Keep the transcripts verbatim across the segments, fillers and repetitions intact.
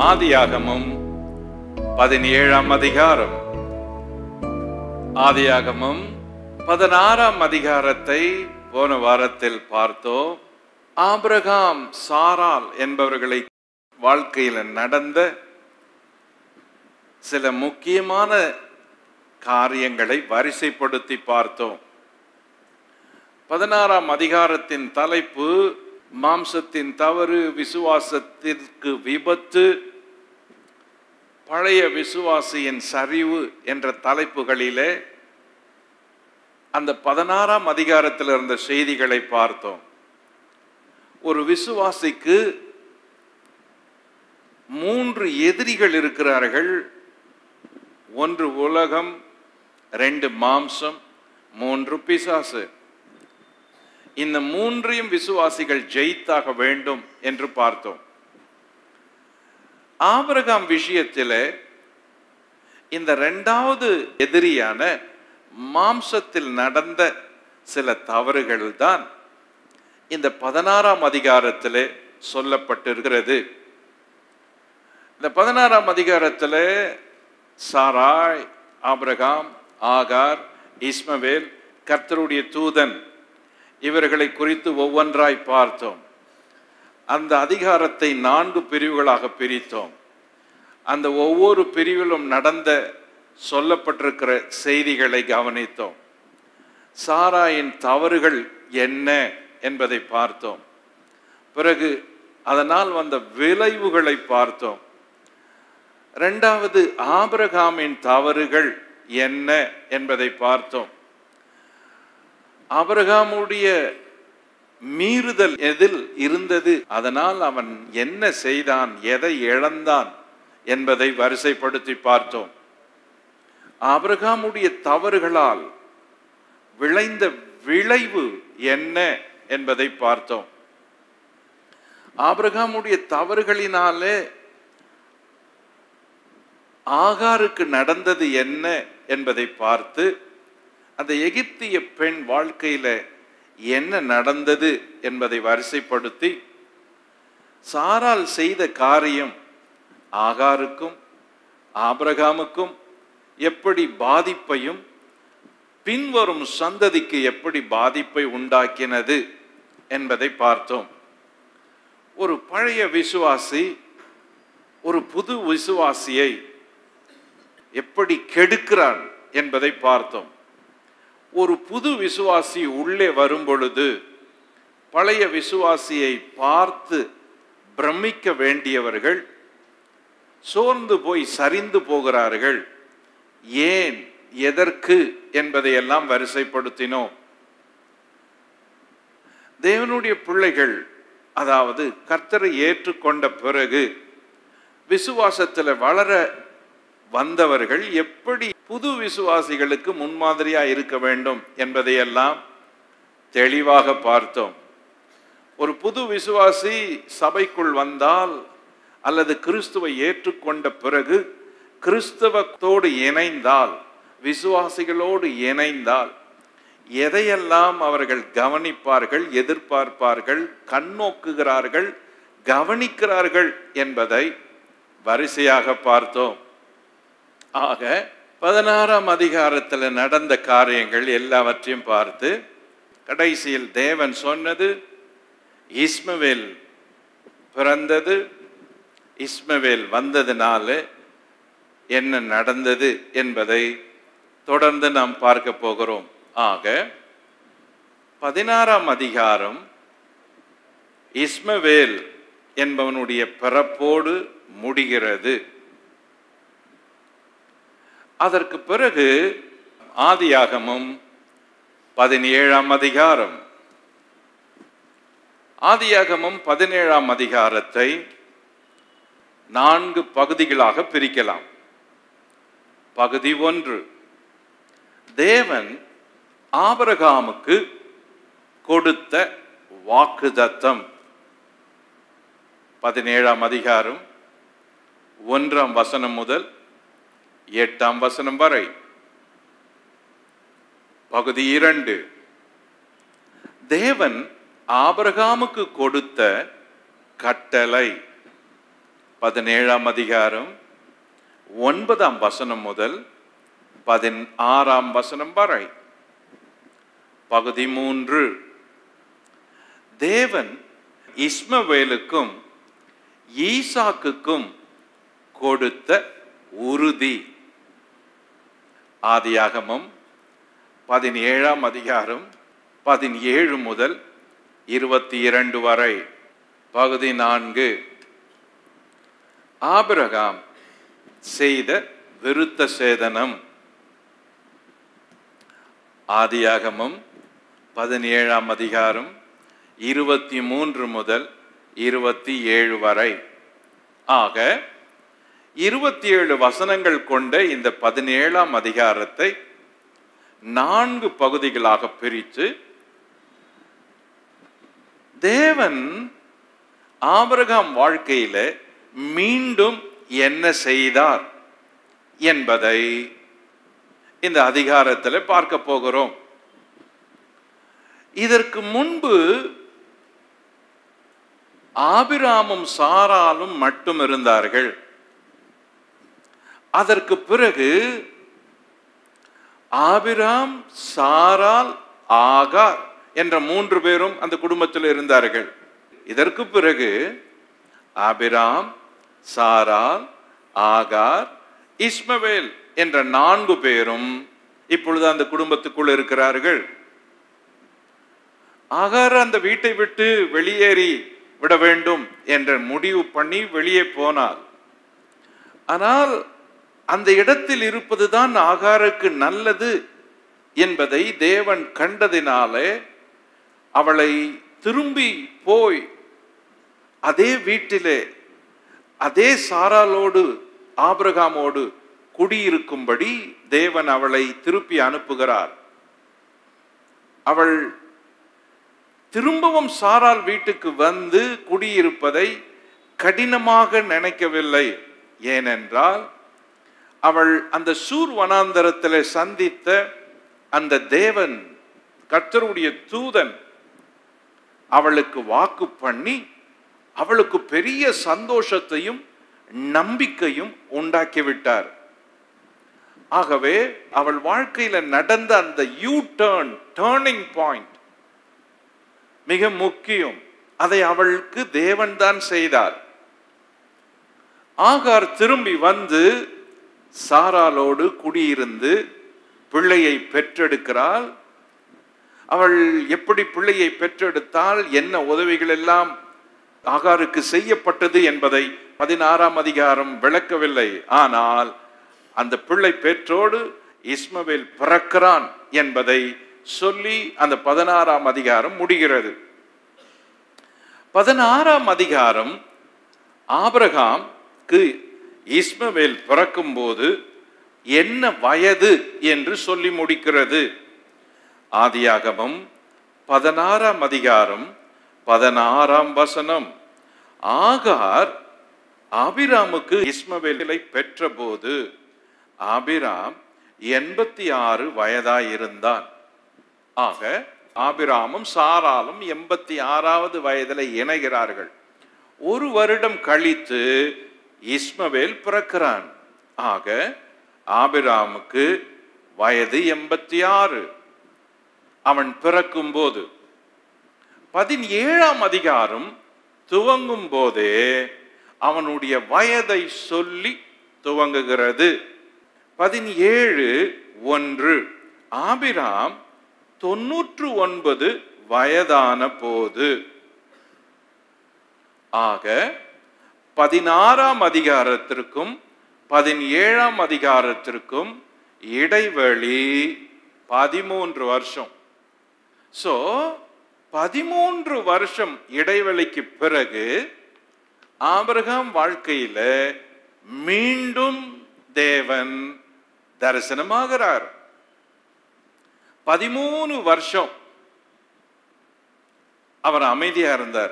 ஆதியாகமம் பதினேழாம் அதிகாரம். ஆதியாகமம் பதினாறாம் அதிகாரத்தை போன வாரத்தில் பார்த்தோம். ஆபிரகாம் சாராள் என்பவர்களை வாழ்க்கையில் நடந்த சில முக்கியமான காரியங்களை வரிசைப்படுத்தி பார்த்தோம். பதினாறாம் அதிகாரத்தின் தலைப்பு மாம்சத்தின் தவறு, விசுவாசத்திற்கு விபத்து, பழைய விசுவாசியின் சரிவு என்ற தலைப்புகளிலே அந்த பதினாறாம் அதிகாரத்தில் இருந்த செய்திகளை பார்த்தோம். ஒரு விசுவாசிக்கு மூன்று எதிரிகள் இருக்கிறார்கள். ஒன்று உலகம், ரெண்டு மாம்சம், மூன்று பிசாசு. இந்த மூன்றையும் விசுவாசிகள் ஜெயித்தாக வேண்டும் என்று பார்த்தோம். ஆபிரகாம் விஷயத்தில் இந்த இரண்டாவது எதிரியான மாம்சத்தில் நடந்த சில தவறுகள் தான் இந்த பதினாறாம் அதிகாரத்தில் சொல்லப்பட்டிருக்கிறது. இந்த பதினாறாம் அதிகாரத்தில் சாராய், ஆபிரகாம், ஆகார், இஸ்மவேல், கர்த்தருடைய தூதன் இவர்களை குறித்து ஒவ்வொன்றாய் பார்த்தோம். அந்த அதிகாரத்தை நான்கு பிரிவுகளாக பிரித்தோம். அந்த ஒவ்வொரு பிரிவிலும் நடந்த சொல்லப்பட்டிருக்கிற செய்திகளை கவனித்தோம். சாராயின் தவறுகள் என்ன என்பதை பார்த்தோம். பிறகு அதனால் வந்த விளைவுகளை பார்த்தோம். இரண்டாவது, ஆபிரகாமின் தவறுகள் என்ன என்பதை பார்த்தோம். ஆபிரகாமுடைய மீறுதல் எதில் இருந்தது, அதனால் அவன் என்ன செய்தான், எதை இழந்தான் என்பதை வரிசைப்படுத்தி பார்த்தோம். ஆபிரகாமுடைய தவறுகளால் விளைந்த விளைவு என்ன என்பதை பார்த்தோம். ஆபிரகாமுடைய தவறுகளினாலே ஆகாருக்கு நடந்தது என்ன என்பதை பார்த்து, அந்த எகிப்திய பெண் வாழ்க்கையில என்ன நடந்தது என்பதை வரிசைப்படுத்தி, சாராள் செய்த காரியம் ஆகாருக்கும் ஆபிரகாமுக்கும் எப்படி பாதிப்பையும் பின்வரும் சந்ததிக்கு எப்படி பாதிப்பை உண்டாக்கினது என்பதை பார்த்தோம். ஒரு பழைய விசுவாசி ஒரு புது விசுவாசியை எப்படி கெடுக்கிறான் என்பதை பார்த்தோம். ஒரு புது விசுவாசி உள்ளே வரும் பொழுது பழைய விசுவாசியை பார்த்து பிரமிக்க வேண்டியவர்கள் சோர்ந்து போய் சரிந்து போகிறார்கள். ஏன், எதற்கு என்பதை எல்லாம் வரிசைப்படுத்தினோம். தேவனுடைய பிள்ளைகள், அதாவது கர்த்தரை ஏற்றுக்கொண்ட பிறகு விசுவாசத்தில் வளர வந்தவர்கள் எப்படி புது விசுவாசிகளுக்கு முன்மாதிரியா இருக்க வேண்டும் என்பதையெல்லாம் தெளிவாக பார்த்தோம். ஒரு புது விசுவாசி சபைக்குள் வந்தால் அல்லது கிறிஸ்துவை ஏற்றுக்கொண்ட பிறகு கிறிஸ்தவத்தோடு இணைந்தால், விசுவாசிகளோடு இணைந்தால் எதையெல்லாம் அவர்கள் கவனிப்பார்கள், எதிர்பார்ப்பார்கள், கண்ணோக்குகிறார்கள், கவனிக்கிறார்கள் என்பதை வரிசையாக பார்த்தோம். ஆக பதினாறாம் அதிகாரத்தில் நடந்த காரியங்கள் எல்லாவற்றையும் பார்த்து கடைசியில் தேவன் சொன்னது, இஸ்மவேல் பிறந்தது, இஸ்மவேல் வந்ததுனால என்ன நடந்தது என்பதை தொடர்ந்து நாம் பார்க்க போகிறோம். ஆக பதினாறாம் அதிகாரம் இஸ்மவேல் என்பவனுடைய பிறப்போடு முடிகிறது. அதற்கு பிறகு ஆதியாகமம் பதினேழாம் அதிகாரம். ஆதியாகமம் பதினேழாம் அதிகாரத்தை நான்கு பகுதிகளாக பிரிக்கலாம். பகுதி ஒன்று, தேவன் ஆபிரகாமுக்கு கொடுத்த வாக்குத்தத்தம். பதினேழாம் அதிகாரம் ஒன்றாம் வசனம் முதல் எட்டாம் வசனம் வரை. பகுதி இரண்டு, தேவன் ஆபிரகாமுக்கு கொடுத்த கட்டளை. பதினேழாம் அதிகாரம் ஒன்பதாம் வசனம் முதல் பதினாறாம் வசனம் வரை. பகுதி மூன்று. தேவன் இஸ்மவேலுக்கும் ஈசாக்குக்கும் கொடுத்த உறுதி. ஆதியாகமம் பதினேழாம் அதிகாரம் பதினேழு முதல் இருபத்தி இரண்டு வரை. பகுதி நான்கு. ஆபிரகாம் செய்த விருத்த சேதனம். ஆதியாகமம் பதினேழாம் அதிகாரம் இருபத்தி மூன்று முதல் இருபத்தி ஏழு வரை. ஆக இருபத்தி ஏழு வசனங்கள் கொண்ட இந்த பதினேழாம் அதிகாரத்தை நான்கு பகுதிகளாக பிரித்து தேவன் ஆபிரகாம் வாழ்க்கையில மீண்டும் என்ன செய்தார் என்பதை இந்த அதிகாரத்தில் பார்க்க போகிறோம். இதற்கு முன்பு ஆபிராமும் சாராலும் மட்டும் இருந்தார்கள். அதற்கு பிறகு ஆபிராம், சாரால், ஆகார் என்ற மூன்று பேரும் அந்த குடும்பத்தில் இருந்தார்கள். இதற்கு பிறகு ஆபிராம், சாரால், ஆகார், இஸ்மவேல் என்ற நான்கு பேரும் இப்பொழுது அந்த குடும்பத்துக்குள் இருக்கிறார்கள். ஆகார் அந்த வீட்டை விட்டு வெளியேறி விட வேண்டும் என்ற முடிவு பண்ணி வெளியே போனார். ஆனால் அந்த இடத்தில் இருப்பதுதான் ஆகாருக்கு நல்லது என்பதை தேவன் கண்டதினாலே அவளை திரும்பி போய் அதே வீட்டிலே அதே சாராலோடு ஆபிரகாமோடு குடியிருக்கும்படி தேவன் அவளை திருப்பி அனுப்புகிறார். அவள் திரும்பவும் சாரால் வீட்டுக்கு வந்து குடியிருப்பதை கடினமாக நினைக்கவில்லை. ஏனென்றால் அவள் அந்த சூர் வனாந்தரத்தில் சந்தித்த அந்த தேவன், கர்த்தருடைய தூதன் அவளுக்கு வாக்கு பண்ணி அவளுக்கு பெரிய சந்தோஷத்தையும் நம்பிக்கையும் உண்டாக்கிவிட்டார். ஆகவே அவள் வாழ்க்கையில நடந்த அந்த யூ டர்ன் டர்னிங் பாயிண்ட் மிக முக்கியம். அதை அவளுக்கு தேவன் தான் செய்தார். ஆகார் திரும்பி வந்து சாராலோடு குடியிருந்து பிள்ளையை பெற்றெடுக்கிறாள். அவள் எப்படி பிள்ளையை பெற்றெடுத்தால், என்ன உதவிகள் எல்லாம் ஆகாருக்கு செய்யப்பட்டது என்பதை பதினாறாம் அதிகாரம் விளக்கவில்லை. ஆனால் அந்த பிள்ளை பெற்றோடு இஸ்மவேல் பிறக்கிறான் என்பதை சொல்லி அந்த பதினாறாம் அதிகாரம் முடிகிறது. பதினாறாம் அதிகாரம் ஆபிரகாம்க்கு இஸ்மவேல் பிறக்கும் போது என்ன வயது என்று சொல்லி முடிக்கிறது. ஆதியாகமம் பதினாறாம் அதிகாரம் பதினாறாம் வசனம். ஆகார் ஆபிராமுக்கு இஸ்மவேலை பெற்ற போது ஆபிராம் எண்பத்தி ஆறு வயதாயிருந்தான். ஆக ஆபிராமும் சாராலும் எண்பத்தி ஆறாவது வயதில் இணைகிறார்கள். ஒரு வருடம் கழித்து இஸ்மவேல் பிறக்கிறான். ஆக ஆபிராமுக்கு வயது எண்பத்தி ஆறு. அவன் பிறக்கும் போது பதினேழாம் அதிகாரம் துவங்கும் போதே அவனுடைய வயதை சொல்லி துவங்குகிறது. பதினேழு ஒன்று. ஆபிராம் தொன்னூற்று ஒன்பது வயதான போது. ஆக பதினாறாம் அதிகாரத்திற்கும் பதினேழாம் அதிகாரத்திற்கும் இடைவெளி பதிமூன்று வருஷம். சோ பதிமூன்று வருஷம் இடைவெளிக்கு பிறகு ஆபிரகாம் வாழ்க்கையில மீண்டும் தேவன் தரிசனமாகிறார். பதிமூணு வருஷம் அவர் அமைதியா இருந்தார்.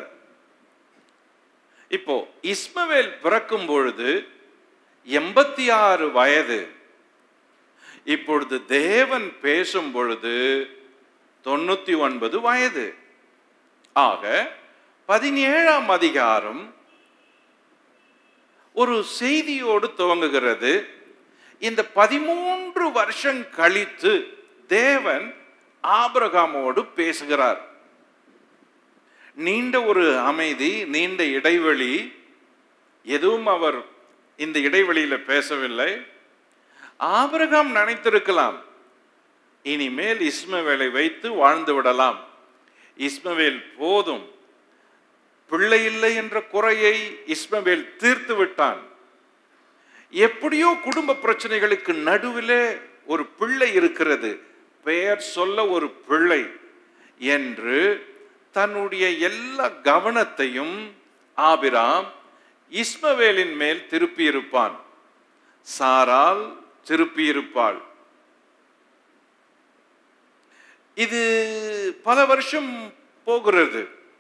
இப்போ இஸ்மவேல் பிறக்கும் பொழுது எண்பத்தி ஆறு வயது. இப்பொழுது தேவன் பேசும் பொழுது தொண்ணூத்தி ஒன்பது வயது. ஆக பதினேழாம் அதிகாரம் ஒரு செய்தியோடு துவங்குகிறது. இந்த பதிமூன்று வருஷம் கழித்து தேவன் ஆபிரகாமோடு பேசுகிறார். நீண்ட ஒரு அமைதி, நீண்ட இடைவெளி. எதுவும் அவர் இந்த இடைவெளியில பேசவில்லை. ஆபிரகாம் நினைத்திருக்கலாம், இனிமேல் இஸ்மவேலை வைத்து வாழ்ந்து விடலாம், இஸ்மவேல் போதும், பிள்ளை இல்லை என்ற குறையை இஸ்மவேல் தீர்த்து விட்டான், எப்படியோ குடும்ப பிரச்சனைகளுக்கு நடுவிலே ஒரு பிள்ளை இருக்கிறது, பெயர் சொல்ல ஒரு பிள்ளை என்று தன்னுடைய எல்லா கவனத்தையும் ஆபிராம் இஸ்மவேலின் மேல் திருப்பியிருப்பான். சாரால் திருப்பியிருப்பாள். இது பல வருஷம் போகிறது.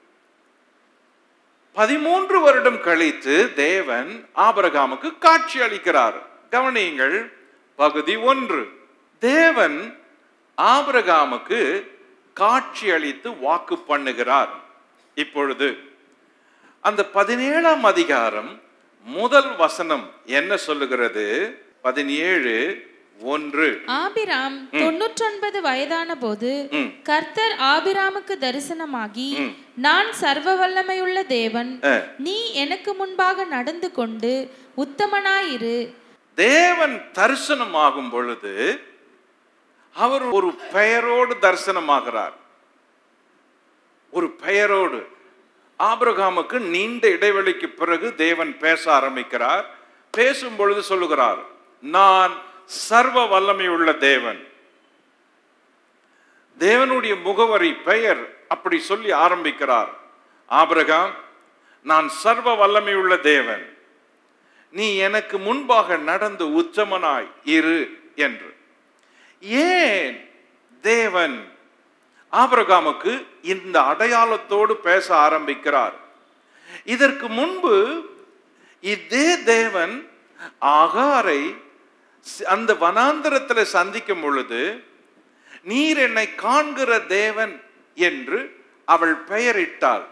பதிமூன்று வருடம் கழித்து தேவன் ஆபிரகாமுக்கு காட்சி அளிக்கிறார். கவனியுங்கள், பகுதி ஒன்று. தேவன் ஆபிரகாமுக்கு காட்சி அளித்து வாக்கு பண்ணுகிறார். இப்பொழுது அந்த பதினேழாம் அதிகாரம் முதல் வசனம் என்ன சொல்லுகிறது? பதினேழு ஒன்று. ஆபிராம் தொன்னூற்றொன்பது வயதான போது கர்த்தர் ஆபிராமுக்கு தரிசனமாகி, நான் சர்வ வல்லமையுள்ள தேவன், நீ எனக்கு முன்பாக நடந்து கொண்டு உத்தமனாயிரு. தேவன் தரிசனமாகும் பொழுது அவர் ஒரு பெயரோடு தரிசனமாகிறார். ஒரு பெயரோடு ஆபிரகாமுக்கு நீண்ட இடைவெளிக்கு பிறகு தேவன் பேச ஆரம்பிக்கிறார். பேசும் பொழுது சொல்லுகிறார், நான் சர்வ வல்லமை உள்ள தேவன். தேவனுடைய முகவரி, பெயர் அப்படி சொல்லி ஆரம்பிக்கிறார். ஆபிரகாம், நான் சர்வ வல்லமை உள்ள தேவன், நீ எனக்கு முன்பாக நடந்து உத்தமனாய் இரு என்று. ஏன் தேவன் ஆபிரகாமுக்கு இந்த அடையாளத்தோடு பேச ஆரம்பிக்கிறார்? இதற்கு முன்பு இதே தேவன் ஆகாரை அந்த வனாந்தரத்தில் சந்திக்கும் பொழுது, நீர் என்னை காண்கிற தேவன் என்று அவள் பெயரிட்டாள்.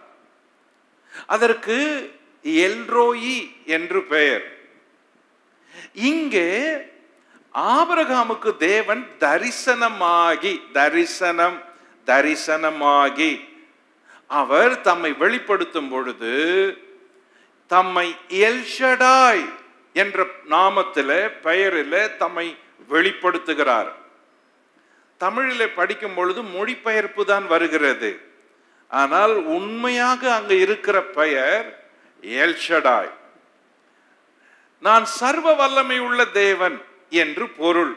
அதற்கு எல்ரோயி என்று பெயர். இங்கே ஆபிரகாமுக்கு தேவன் தரிசனமாகி தரிசனம் தரிசனமாகி அவர் தம்மை வெளிப்படுத்தும் பொழுது தம்மை எல்ஷடாய் என்ற நாமத்திலே, பெயரிலே தம்மை வெளிப்படுத்துகிறார். தமிழிலே படிக்கும் பொழுது மொழிபெயர்ப்பு தான் வருகிறது. ஆனால் உண்மையாக அங்கு இருக்கிற பெயர் எல்ஷடாய். நான் சர்வ வல்லமை உள்ள தேவன் என்று பொருள்.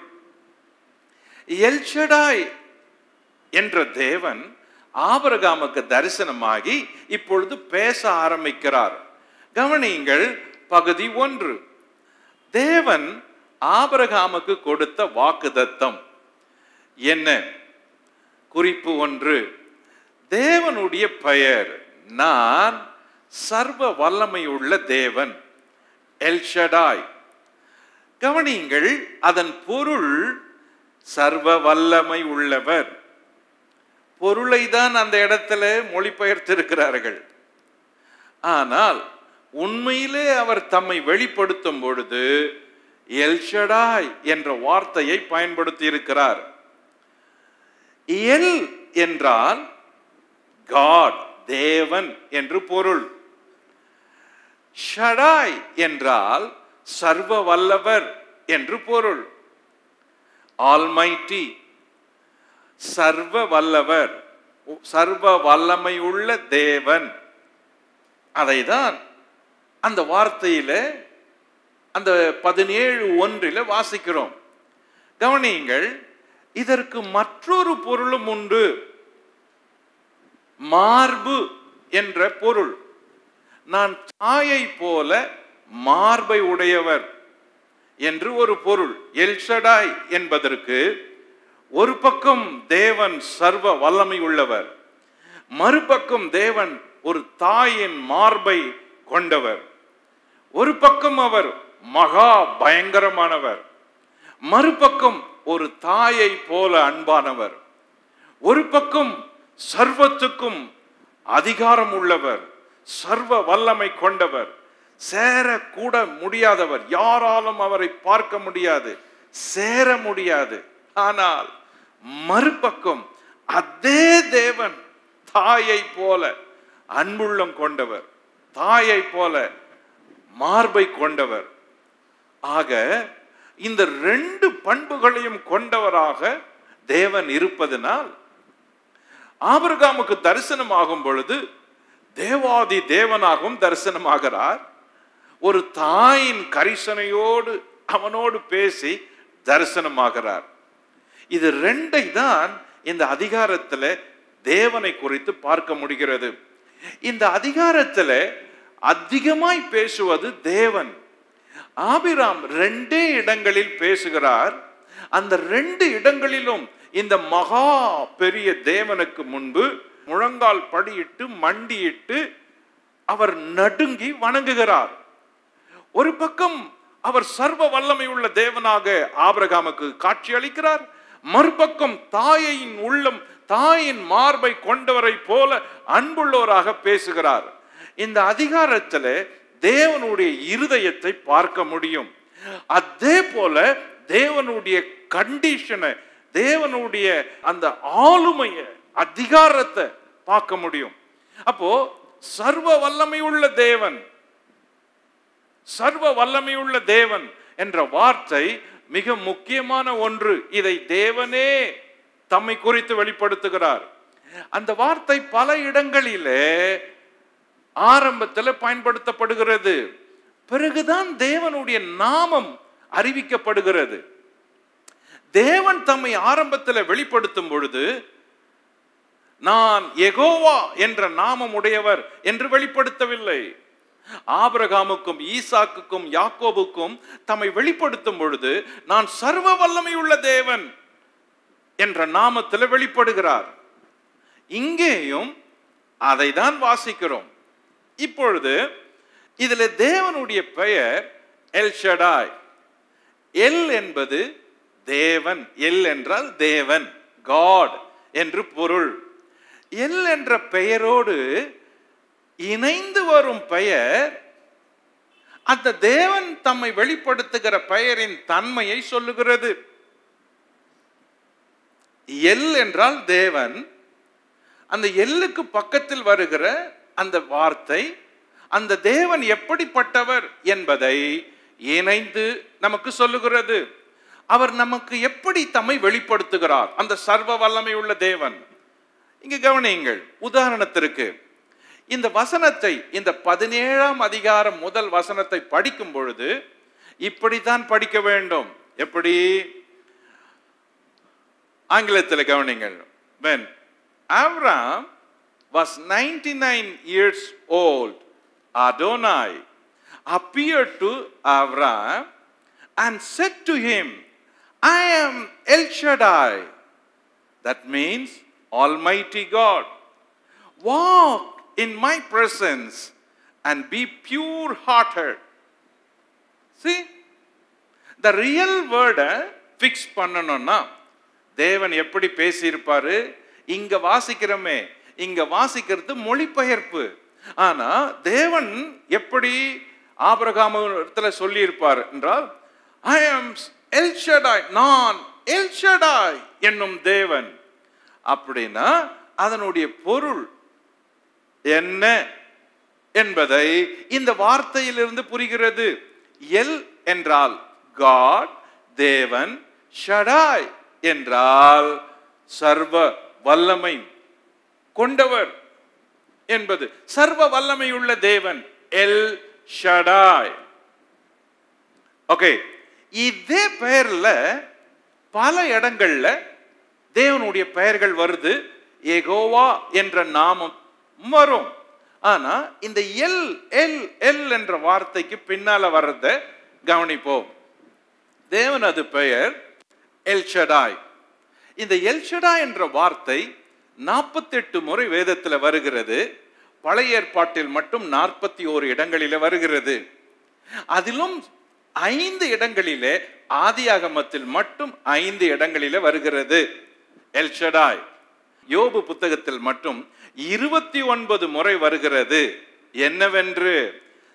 எல்ஷடாய் என்ற தேவன் ஆபிரகாமுக்கு தரிசனமாகி இப்பொழுது பேச ஆரம்பிக்கிறார். கவனியுங்கள், பகுதி ஒன்று. தேவன் ஆபிரகாமுக்கு கொடுத்த வாக்குத்தத்தம் என்ன? குறிப்பு ஒன்று, தேவனுடைய பெயர் நான் சர்வ வல்லமை உள்ள தேவன், எல்ஷடாய். கவனியுங்கள், அதன் பொருள் சர்வ வல்லமை உள்ளவர். பொருளை தான் அந்த இடத்துல மொழிபெயர்த்திருக்கிறார்கள். ஆனால் உண்மையிலே அவர் தம்மை வெளிப்படுத்தும் பொழுது எல்ஷடாய் என்ற வார்த்தையை பயன்படுத்தி இருக்கிறார். எல் என்றால் காட், தேவன் என்று பொருள். ஷடாய் என்றால் சர்வ வல்லவர் என்று பொருள். ஆல்மைட்டி, சர்வ வல்லவர், சர்வ வல்லமை உள்ள தேவன். அதைதான் அந்த வார்த்தையில அந்த பதினேழு ஒன்றில் வாசிக்கிறோம். கவனியுங்கள், இதற்கு மற்றொரு பொருளும் உண்டு. மார்பு என்ற பொருள். நான் தாயை போல மார்பை உடையவர் என்று ஒரு பொருள். எல்ஷடாய் என்பதற்கு ஒரு பக்கம் தேவன் சர்வ வல்லமை உள்ளவர், மறுபக்கம் தேவன் ஒரு தாயின் மார்பை கொண்டவர். ஒரு பக்கம் அவர் மகா பயங்கரமானவர், மறுபக்கம் ஒரு தாயை போல அன்பானவர். ஒரு பக்கம் சர்வத்துக்கும் அதிகாரம் உள்ளவர், சர்வ வல்லமை கொண்டவர், சேரக்கூட முடியாதவர், யாராலும் அவரை பார்க்க முடியாது, சேர முடியாது. ஆனால் மறுபக்கம் அதே தேவன் தாயை போல அன்புள்ளம் கொண்டவர், தாயை போல மார்பை கொண்டவர். ஆக இந்த ரெண்டு பண்புகளையும் கொண்டவராக தேவன் இருப்பதனால் ஆபிரகாமுக்கு தரிசனமாகும் பொழுது தேவாதி தேவனாகவும் தரிசனமாகிறார். ஒரு தாயின் கரிசனையோடு அவனோடு பேசி தரிசனமாகிறார். இது ரெண்டை தான் இந்த அதிகாரத்தில் தேவனை குறித்து பார்க்க முடிகிறது. இந்த அதிகாரத்தில் அதிகமாய் பேசுவது தேவன். ஆபிராம் ரெண்டே இடங்களில் பேசுகிறார். அந்த ரெண்டு இடங்களிலும் இந்த மகா பெரிய தேவனுக்கு முன்பு முழங்கால் படியிட்டு மண்டியிட்டு அவர் நடுங்கி வணங்குகிறார். ஒரு பக்கம் அவர் சர்வ வல்லமை உள்ள தேவனாக ஆபிரகாமுக்கு காட்சி அளிக்கிறார். மறுபக்கம் தாயின் உள்ளம், தாயின் மார்பை கொண்டவரை போல அன்புள்ளவராக பேசுகிறார். இந்த அதிகாரத்தில் தேவனுடைய இருதயத்தை பார்க்க முடியும். அதே போல தேவனுடைய கண்டிஷனை, தேவனுடைய அந்த ஆளுமையை, அதிகாரத்தை பார்க்க முடியும். அப்போ சர்வ வல்லமை உள்ள தேவன், சர்வ வல்லமை உள்ள தேவன் என்ற வார்த்தை மிக முக்கியமான ஒன்று. இதை தேவனே தம்மை குறித்து வெளிப்படுத்துகிறார். அந்த வார்த்தை பல இடங்களிலே ஆரம்பத்தில் பயன்படுத்தப்படுகிறது. பிறகுதான் தேவனுடைய நாமம் அறிவிக்கப்படுகிறது. தேவன் தம்மை ஆரம்பத்தில் வெளிப்படுத்தும் பொழுது நான் யெகோவா என்ற நாமம் உடையவர் என்று வெளிப்படுத்தவில்லை. ஆபிரகாமுக்கும் ஈசாக்குக்கும் யாக்கோபுக்கும் தம்மை வெளிப்படுத்தும் பொழுது நான் சர்வ வல்லமை உள்ள தேவன் என்ற நாமத்தில் வெளிப்படுகிறார். இங்கேயும் அதை தான் வாசிக்கிறோம். இப்பொழுது இதில் தேவனுடைய பெயர் எல் ஷடாய். எல் என்பது தேவன், எல் என்றால் தேவன், காட் என்று பொருள். எல் என்ற பெயரோடு இணைந்து வரும் பெயர் அந்த தேவன் தம்மை வெளிப்படுத்துகிற பெயரின் தன்மையை சொல்லுகிறது. எல் என்றால் தேவன். அந்த எல்லுக்கு பக்கத்தில் வருகிற அந்த வார்த்தை அந்த தேவன் எப்படிப்பட்டவர் என்பதை இணைந்து நமக்கு சொல்லுகிறது. அவர் நமக்கு எப்படி தம்மை வெளிப்படுத்துகிறார், அந்த சர்வ வல்லமை உள்ள தேவன். இங்க கவனியுங்கள். உதாரணத்திற்கு இந்த வசனத்தை, இந்த பதினேழாம் அதிகாரம் முதல் வசனத்தை படிக்கும் பொழுது இப்படித்தான் படிக்க வேண்டும். எப்படி? ஆங்கிலத்தில் கவனிங்கள். When Abraham was ninety-nine years old, Adonai appeared to Abraham and said to him, I am El Shaddai. That means Almighty God. Walk in my presence and be pure-hearted. See, the real word fix பண்ணணும்னா தேவன் எப்படி பேசியிருப்பாரு? இங்க வாசிக்கிறோமே, இங்க வாசிக்கிறது மொழிபெயர்ப்பு. ஆனா தேவன் எப்படி ஆபிரகாமிடத்துல சொல்லி இருப்பார் என்றால், I am El Shaddai, நான் எல் ஷடாய் என்னும் தேவன். அப்படின்னா அதனுடைய பொருள் என்ன என்பதை இந்த வார்த்தையிலிருந்து புரிகிறது. எல் என்றால் காட், தேவன். ஷடாய் என்றால் சர்வ வல்லமை கொண்டவர் என்பது. சர்வ வல்லமை உள்ள தேவன் எல் ஷடாய். ஓகே, இதே பெயர்ல பல இடங்கள்ல தேவனுடைய பெயர்கள் வருது. யெகோவா என்ற நாமம் வரும். ஆனா இந்த எல் எல் எல் என்ற வார்த்தைக்கு பின்னால வர்றத கவனிப்போம். தேவனது பெயர் எல் ஷடாய். இந்த எல் ஷடாய் என்ற வார்த்தை நாற்பத்தி எட்டு முறை வேதத்தில் வருகிறது. பழைய ஏற்பாட்டில் மட்டும் நாற்பத்தி ஓரு இடங்களில் வருகிறது. அதிலும் ஐந்து இடங்களிலே ஆதியாகமத்தில் மட்டும் ஐந்து இடங்களிலே வருகிறது எல் ஷடாய். யோபு புத்தகத்தில் மட்டும் இருபத்தி ஒன்பது முறை வருகிறது. என்னவென்று?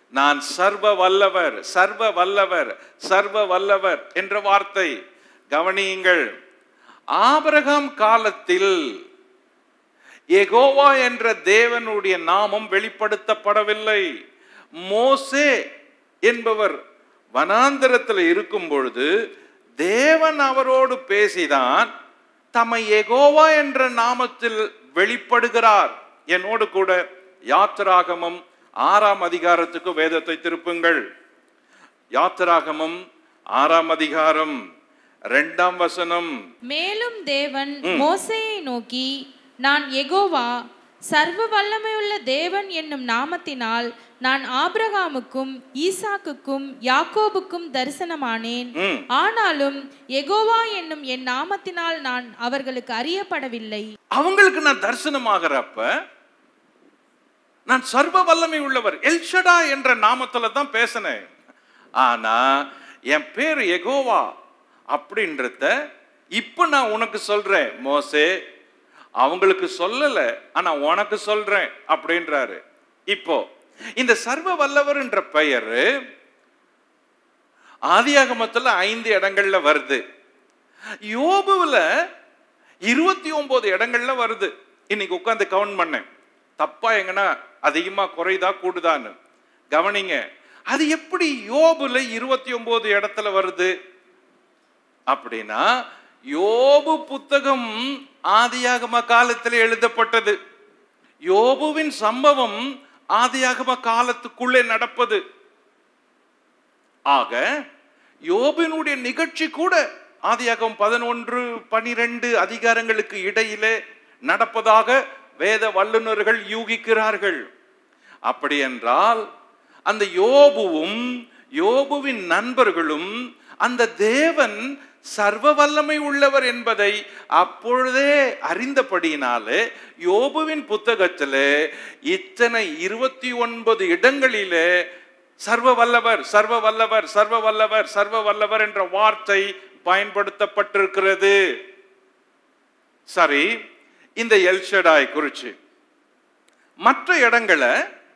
நான் சர்வ வல்லவர், சர்வ வல்லவர், சர்வ வல்லவர் என்ற வார்த்தை கவனியுங்கள். ஆபிரகாம் காலத்தில் யெகோவா என்ற தேவனுடைய நாமம் வெளிப்படுத்தப்படவில்லை. மோசே என்பவர் வனாந்தரத்தில் இருக்கும் பொழுது தேவன் அவரோடு பேசிதான் தம்மை யெகோவா என்ற நாமத்தில் வெளிப்படுகிறார். என்னோடு கூட யாத்திராகமம் ஆறாம் அதிகாரத்துக்கு வேதத்தை திருப்புங்கள். யாத்திராகமம் ஆறாம் அதிகாரம் இரண்டாம் வசனம். மேலும் தேவன் மோசேயை நோக்கி, நான் யெகோவா சர்வ வல்லமையுள்ள தேவன் என்னும் நாமத்தினால் நான் ஆபிரகாமுக்கும் ஈசாக்குக்கும் யாக்கோபுக்கும் தரிசனமானேன். ஆனாலும் யெகோவா என்னும் என் நாமத்தினால் நான் அவர்களுக்கு அறியப்படவில்லை. அவங்களுக்கு நான் தரிசனமாகிறப்ப நான் சர்வ வல்லமை உள்ளவர் எல்ஷடா என்ற நாமத்துல தான் பேசினேன். ஆனா என் பேர் யெகோவா அப்படின்றத இப்ப நான் உனக்கு சொல்றேன் மோசே, அவங்களுக்கு சொல்லல, ஆனா உனக்கு சொல்றேன் அப்படின்றாரு. இப்போ இந்த சர்வ வல்லவர் என்ற பெயர் ஆதியாகமத்துல ஐந்து இடங்கள்ல வருது. யோபுல இருபத்தி ஒன்பது இடங்கள்ல வருது. இன்னைக்கு உட்கார்ந்து கவுண்ட் பண்ணேன், தப்பா எங்கன்னா அதிகமா குறைதா கூடுதான்னு கவனிங்க. அது எப்படி யோபுல இருபத்தி ஒன்பது இடத்துல வருது அப்படின்னா, யோபு புத்தகம் ஆதியாகம காலத்தில் எழுதப்பட்டது. யோபுவின் சம்பவம் ஆதியாகம காலத்துக்குள்ளே நடப்பது. ஆக யோபுவினுடைய நிகழ்ச்சி கூட ஆதியாகமம் பதினொன்று பனிரெண்டு அதிகாரங்களுக்கு இடையிலே நடப்பதாக வேத வல்லுநர்கள் யூகிக்கிறார்கள். அப்படி என்றால் அந்த யோபுவும் யோபுவின் நண்பர்களும் அந்த தேவன் சர்வ வல்லமை உள்ளவர் என்பதை அப்பொழுதே அறிந்தபடியினாலே யோபுவின் புத்தகத்திலே இத்தனை இருபத்தி ஒன்பது இடங்களிலே சர்வ வல்லவர் சர்வ வல்லவர் சர்வ வல்லவர் சர்வ வல்லவர் என்ற வார்த்தை பயன்படுத்தப்பட்டிருக்கிறது. சரி, இந்த எல்ஷடாய் குறிச்சு மற்ற இடங்களை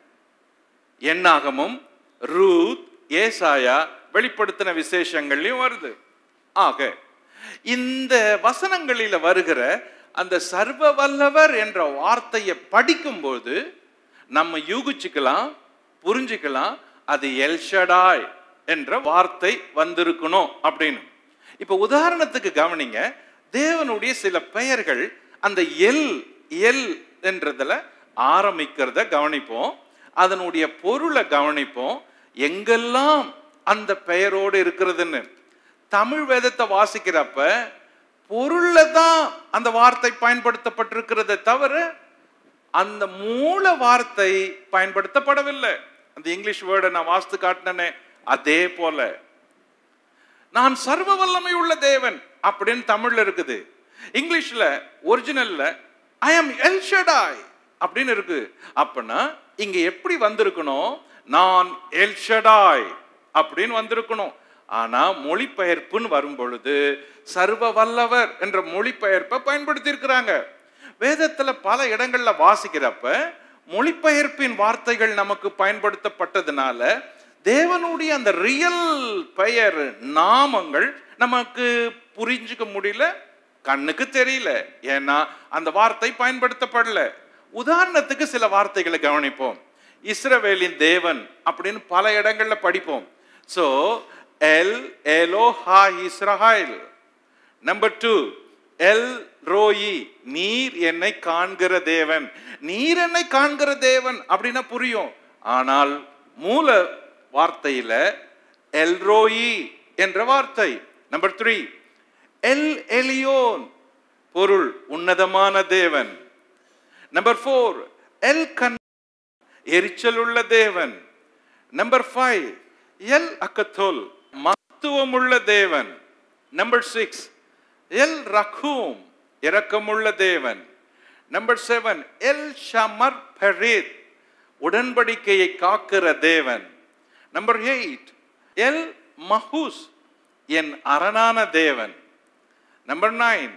என்னாகமும் ரூத் ஏசாயா வெளிப்படுத்தின விசேஷங்கள்லயும் வருது. ஆக இந்த வசனங்களில் வருகிற அந்த சர்வ வல்லவர் என்ற வார்த்தையை படிக்கும்போது நம்ம யூகிச்சுக்கலாம், புரிஞ்சுக்கலாம், அது எல்ஷடாய் என்ற வார்த்தை வந்திருக்கணும் அப்படின்னு. இப்ப உதாரணத்துக்கு கவனிங்க, தேவனுடைய சில பெயர்கள் அந்த எல் எல் என்றதுல ஆரம்பிக்கிறத கவனிப்போம், அதனுடைய பொருளை கவனிப்போம், எங்கெல்லாம் அந்த பெயரோடு இருக்கிறதுன்னு. தமிழ் வேதத்தை வாசிக்கிறப்ப பொருள்ல தான் அந்த வார்த்தை பயன்படுத்தப்பட்டிருக்கிறத தவிர அந்த மூல வார்த்தை பயன்படுத்தப்படவில்லை. அந்த இங்கிலீஷ் வேர்டை நான் வாசித்து காட்டினேனே, அதே போல நான் சர்வ வல்லமை உள்ள தேவன் அப்படின்னு தமிழ்ல இருக்குது. இங்கிலீஷ்ல ஒரிஜினல்ல ஐ அம் எல் ஷடாய் அப்படின்னு இருக்கு. அப்படின்னா இங்க எப்படி வந்திருக்கணும், நான் எல் ஷடாய் அப்படின்னு வந்திருக்கணும். ஆனா மொழிபெயர்ப்புன்னு வரும் பொழுது சர்வ வல்லவர் என்ற மொழிபெயர்ப்பை பயன்படுத்தி இருக்கிறாங்க. வேதத்துல பல இடங்கள்ல வாசிக்கிறப்ப மொழிபெயர்ப்பின் வார்த்தைகள் நமக்கு பயன்படுத்தப்பட்டதுனால தேவனுடைய அந்த ரியல் பெயர் நாமங்கள் நமக்கு புரிஞ்சுக்க முடியல, கண்ணுக்கு தெரியல, ஏன்னா அந்த வார்த்தை பயன்படுத்தப்படல. உதாரணத்துக்கு சில வார்த்தைகளை கவனிப்போம். இஸ்ரவேலின் தேவன் அப்படின்னு பல இடங்கள்ல படிப்போம். So El Elohe Israel. Number two El Roi, நீர் என்னை காண்கிற தேவன். நீர் என்னை காண்கிற தேவன் அப்படின்னா புரியும், ஆனால் மூல வார்த்தையில எல் ரோயி என்ற வார்த்தை. நம்பர் த்ரீ எல் எலியோன், பொருள் உன்னதமான தேவன். நம்பர் ஃபோர் எல் கன், எரிச்சல் உள்ள தேவன். நம்பர் ஃபைவ் எல் அக்கத்தோல், மகத்துவமுள்ள தேவன். நம்பர் சிக்ஸ் எல் ரகூம், இரக்கமுள்ள தேவன். Number seven El Shomer Berit, உடன்படிக்கையை காக்கிற தேவன். நம்பர் எயிட் எல் மஹூஸ், என் அரணான தேவன். Number nine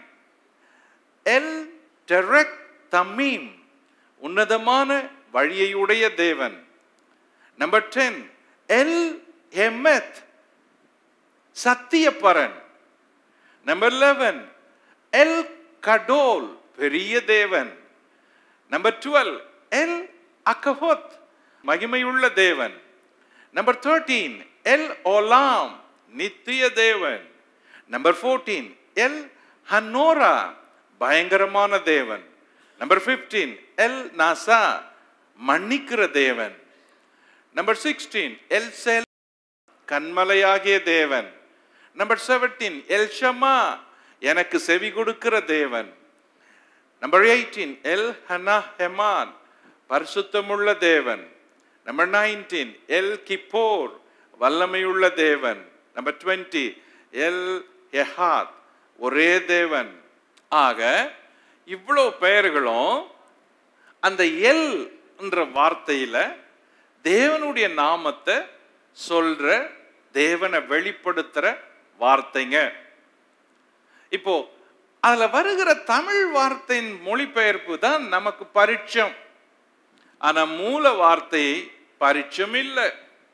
El Derek Tamim, உன்னதமான வழியையுடைய தேவன். Number ten, El Emeth, சத்தியப்பரன். Number eleven, El Kadol, பெரிய தேவன். Number twelve, El Akavoth, மகிமையுள்ள தேவன். Number thirteen, El Olam, நித்திய தேவன். Number fourteen, El Hanora, பயங்கரமான தேவன். Number fifteen, El Nasa, மன்னிக்கிற தேவன். Number sixteen, El Sel, கண்மலையாகிய தேவன். Number seventeen, El Shama, எனக்கு செவி கொடுக்கிற தேவன். Number eighteen, El Hanaheman, பரிசுத்தமுள்ள தேவன். Number nineteen, El Kippur, வல்லமையுள்ள தேவன். Number twenty, El Ehad, ஒரே தேவன். ஆக இவ்வளவு பெயர்களும் அந்த எல் என்ற வார்த்தையில தேவனுடைய நாமத்தை சொல்ற, தேவனை வெளிப்படுத்துற வார்த்தைங்க. இப்போ அதுல வருகிற தமிழ் வார்த்தையின் மொழிபெயர்ப்பு தான் நமக்கு பரிச்சயம். ஆனா மூல வார்த்தை பரிச்சயம் இல்லை.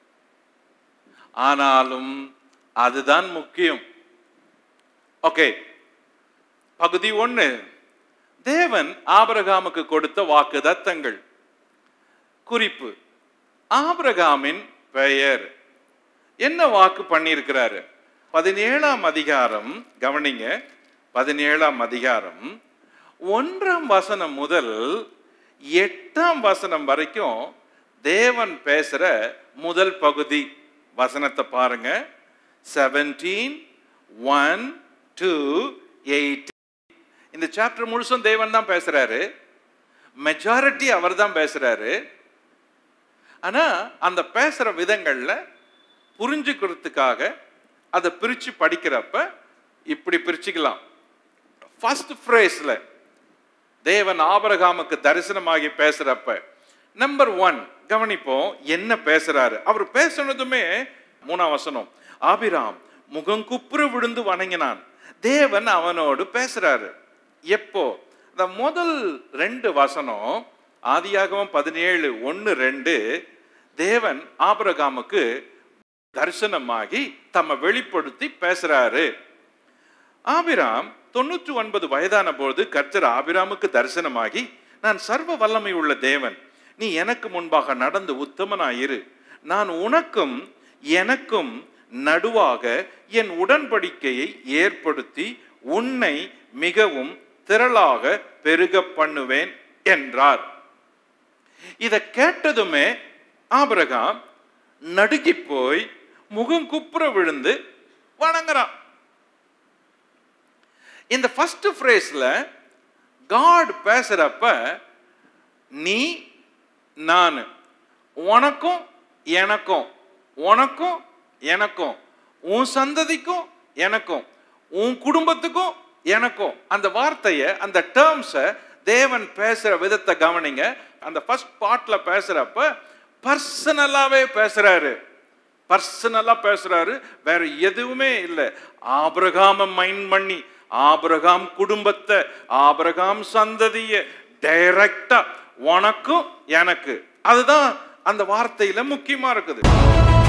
ஆனாலும் அதுதான் முக்கியம். ஓகே, பகுதி ஒன்று, தேவன் ஆபிரகாமுக்கு கொடுத்த வாக்குத்தத்தங்கள். குறிப்பு, ஆபிரகாமின் பெயர் என்ன வாக்கு பண்ணியிருக்கிறாரு? பதினேழாம் அதிகாரம் கவனிங்க, பதினேழாம் அதிகாரம் ஒன்றாம் வசனம் முதல் எட்டாம் வசனம் வரைக்கும் தேவன் பேசுற முதல் பகுதி வசனத்தை பாருங்க. Seventeen one to eighteen. இந்த சாப்டர் முழுசும் தேவன் தான் பேசுறாரு. மெஜாரிட்டி அவர் தான் பேசுறாரு. ஆனா அந்த பேசுற விதங்கள்ல புரிஞ்சுக்கிறதுக்காக அதை பிரிச்சு படிக்கிறப்ப இப்படி பிரிச்சுக்கலாம். ஃபர்ஸ்ட் ஃப்ரேஸ்ல தேவன் ஆபிரகாமுக்கு தரிசனமாகி பேசுறப்ப நம்பர் ஒன் கவனிப்போம், என்ன பேசுறாரு. அவர் பேசுனதுமே மூணாம் வசனம், ஆபிராம் முகங்குப்புற விழுந்து வணங்கினான். தேவன் அவனோடு பேசுறாரு. எப்போ? இந்த முதல் ரெண்டு வசனம் ஆதியாகமம் பதினேழு ஒன்னு ரெண்டு, தேவன் ஆபிரகாமுக்கு தரிசனமாகி தம்மை வெளிப்படுத்தி பேசுறாரு. ஆபிராம் தொண்ணூற்றி ஒன்பது வயதான போது கர்த்தர் ஆபிராமுக்கு தரிசனமாகி, நான் சர்வ வல்லமை உள்ள தேவன், நீ எனக்கு முன்பாக நடந்து உத்தமனாயிரு, நான் உனக்கும் எனக்கும் நடுவாக என் உடன்படிக்கையை ஏற்படுத்தி உன்னை மிகவும் திரளாக பெருக பண்ணுவேன் என்றார். இதை கேட்டதுமே ஆபிரகாம் நடுங்கி போய் முகம் குப்புற விழுந்து வணங்குறான். இந்த ஃபர்ஸ்ட் ஃப்ரேஸ்ல காட் பேசுறப்ப நீ நான், உனக்கும் எனக்கும், உனக்கும் எனக்கும், உன் சந்ததிக்கும் எனக்கும், உன் குடும்பத்துக்கும் எனக்கும், அந்த வார்த்தையை அந்த டேர்ம்ஸை தேவன் பேசுற விதத்தை கவனிங்க. அந்த ஃபர்ஸ்ட் பார்ட்ல பேசுறப்ப பர்சனலாவே பேசுறாரு. பர்சனலா பேசுறாரு, வேற எதுவுமே இல்லை. ஆபிரகாம மைண்ட் பண்ணி, ஆபிரகாம் குடும்பத்தை, ஆபிரகாம் சந்ததியை டைரக்டா உனக்கும் எனக்கு, அதுதான் அந்த வார்த்தையில முக்கியமா இருக்குது.